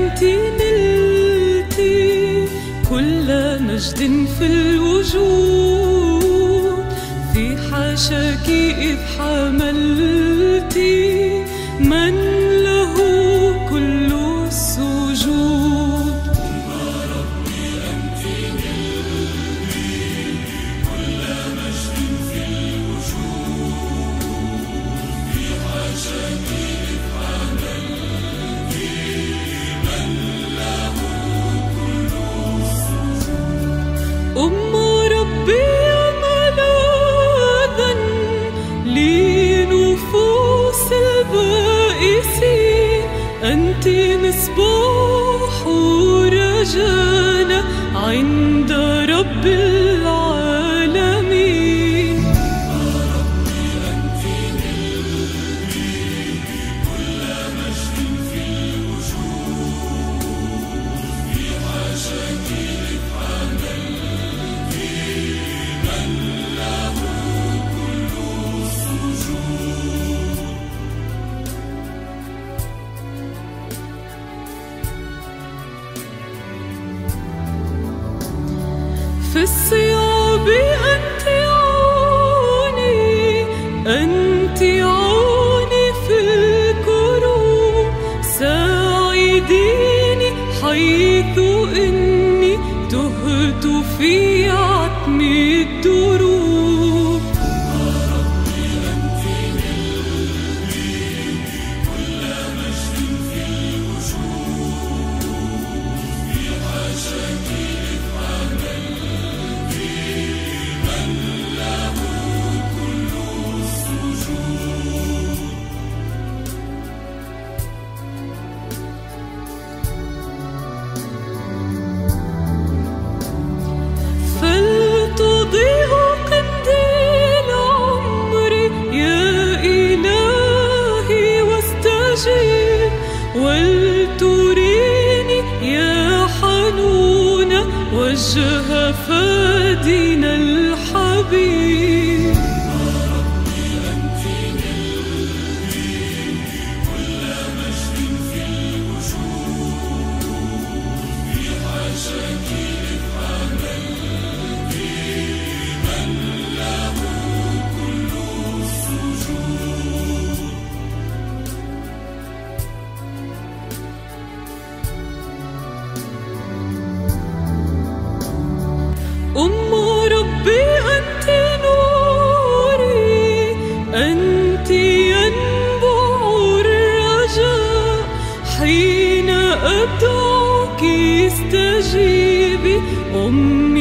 أنت نلتي كل مجد في الوجود، في حاشاك إذ حملتي من له كل السجود. ربي أنت نلتي كل مجد في الوجود، في حاشاك إذ حملتي من له كل السجود. أم ربي ملاذا لنفوس البائسين، أنت مصباح رجانا عند رب العالمين. ربي أنت نلتي كل مجد في الوجود، في حاشاك إذ حملتي من له كل السجود. في الصيام أنت عوني، أنت عوني في الكروب، ساعديني حيث إني تهت في عتم الدروب. ربي أنت نلتي كل مجد في الوجود، في حاشاك إذ حملتي من له كل السجود. فلتضيء قنديل عمري يا إلهي واستجيب، ولتريني يا حنون وجه فادينا الحبيب. ربي أنت نلتي كل مجد في الوجود، في حاشاك إذ حملتي من له كل السجود. أم ربي أنت نوري، أنت ينبع الرجاء، حين أدعوك استجيبي أمي